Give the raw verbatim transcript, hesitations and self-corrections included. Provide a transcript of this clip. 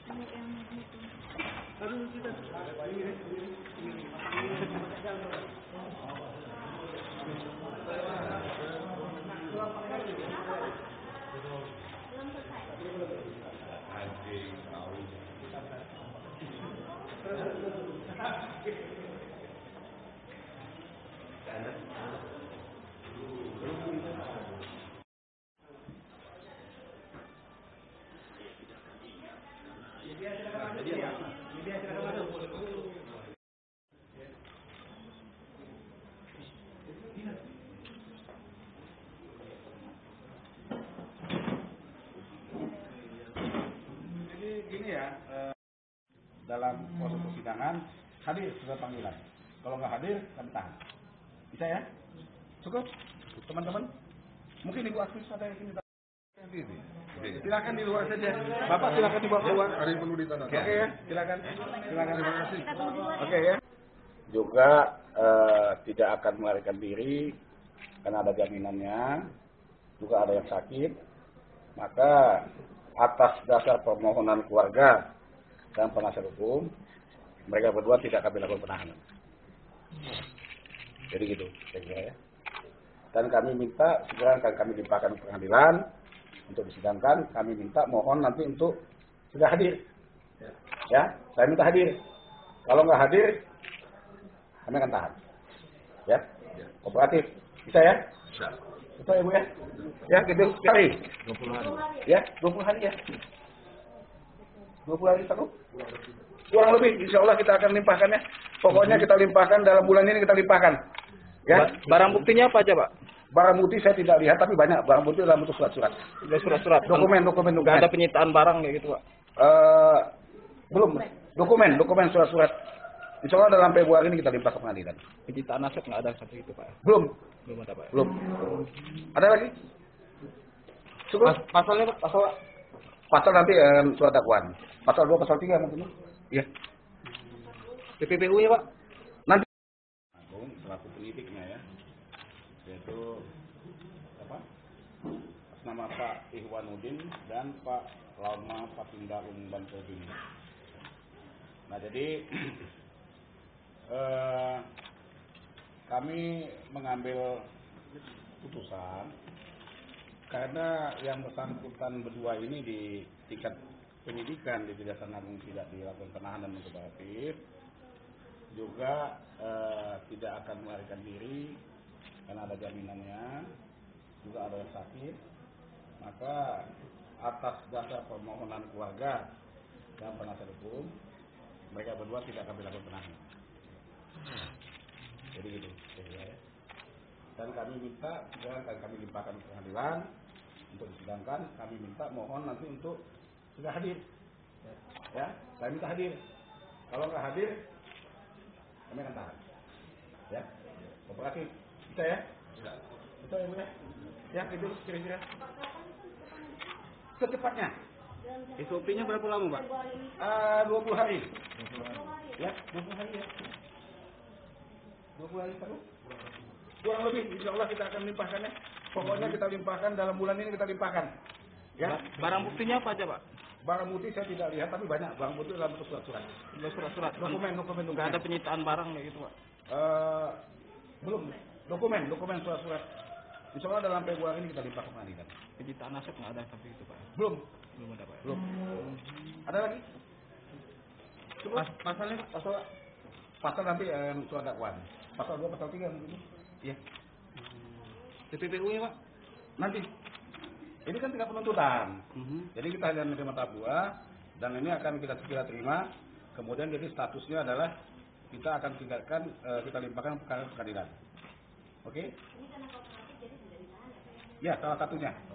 Gini ya, eh, dalam proses persidangan hadir sudah panggilan. Kalau nggak hadir, kami tahan. Bisa ya? Cukup, teman-teman. Mungkin Ibu Aktif ada yang ingin ditanya. Silakan di luar saja. Bapak silakan dibawa keluar. Ada yang perlu ditanyakan. Oke ya, silakan. Silakan. Terima kasih. Oke ya. Juga eh, tidak akan melarikan diri karena ada jaminannya. Juga ada yang sakit. Maka atas dasar permohonan keluarga dan penasihat hukum, mereka berdua tidak kami lakukan penahanan. Jadi gitu, saya kira ya. Dan kami minta segera akan kami limpahkan ke pengadilan untuk disidangkan. Kami minta mohon nanti untuk sudah hadir. Ya, saya minta hadir. Kalau nggak hadir, kami akan tahan. Ya, kooperatif. Bisa ya? Bisa. Betul ya Bu ya? Ya, gitu. Hari. dua puluh hari. Ya, dua puluh hari ya. dua puluh hari satu. Kurang lebih, insya Allah kita akan limpahkan ya. Pokoknya kita limpahkan dalam bulan ini kita limpahkan. Ya. Barang buktinya apa aja, Pak? Barang bukti saya tidak lihat, tapi banyak barang bukti dalam bentuk surat-surat. Surat-surat. Dokumen, dokumen, dokumen. Nggak ada penyitaan barang kayak gitu, Pak? Uh, belum. Dokumen, dokumen surat-surat. Insya Allah dalam Februari ini kita limpah ke pengadilan. Penyitaan aset nggak ada seperti itu, Pak? Belum. Belum ada, Pak? Belum. Ada lagi? Cukup. Pas, pasalnya, Pak? Pasal, pasal nanti um, surat dakwaan. Pasal dua, pasal tiga mungkin. Iya. P P P U-nya, Pak? Nanti. Agung selaku penyidiknya ya. Yaitu apa? Atas nama Pak Ihwanuddin dan Pak Lama Patinda Umban Kodini. Nah jadi eh, kami mengambil putusan karena yang bersangkutan berdua ini di tingkat penyidikan di Kejaksaan Agung tidak dilakukan penahanan untuk kooperatif, juga eh, tidak akan melarikan diri karena ada jaminannya, juga ada yang sakit. Maka atas dasar permohonan keluarga dan penasihat hukum, mereka berdua tidak akan dilakukan penahanan. Jadi gitu, ya. Dan kami minta segera akan kami limpahkan ke pengadilan untuk disidangkan. Kami minta mohon nanti untuk sudah hadir. Ya, saya minta hadir. Kalau nggak hadir, kami akan tahan. Ya, kooperatif. Bisa ya? Bisa. Bisa ya Bu ya? Ya, itu kira-kira. Secepatnya. S O P-nya berapa lama, Pak? Uh, dua puluh hari. Ya, dua puluh hari ya. dua puluh hari terus. Kurang lebih, insya Allah kita akan limpahkan ya. Pokoknya kita limpahkan dalam bulan ini kita limpahkan. Ya. Barang buktinya apa aja, Pak? Barang bukti saya tidak lihat, tapi banyak barang bukti dalam bentuk surat-surat. Surat-surat. Dokumen, dokumen, dokumen. Nggak ada penyitaan barang kayak gitu, Pak? Uh, belum. Dokumen, dokumen surat-surat. Insya Allah dalam Februari ini kita limpah ke pengadilan. Penyitaan aset nggak ada seperti itu, Pak? Belum. Belum ada, Pak? Belum. Ada lagi? Pas, pasalnya, Pak? Pasal, pasal nanti um, surat dakwaan. Pasal dua, pasal tiga mungkin. Iya. P P P U-nya, Pak? Nanti. Ini kan tingkat penuntutan. Uh-huh. Jadi kita hanya menerima tabua dan ini akan kita segera terima. Kemudian jadi statusnya adalah kita akan tinggalkan, uh, kita limpahkan ke pengadilan. Oke? Okay? Ya, salah satunya.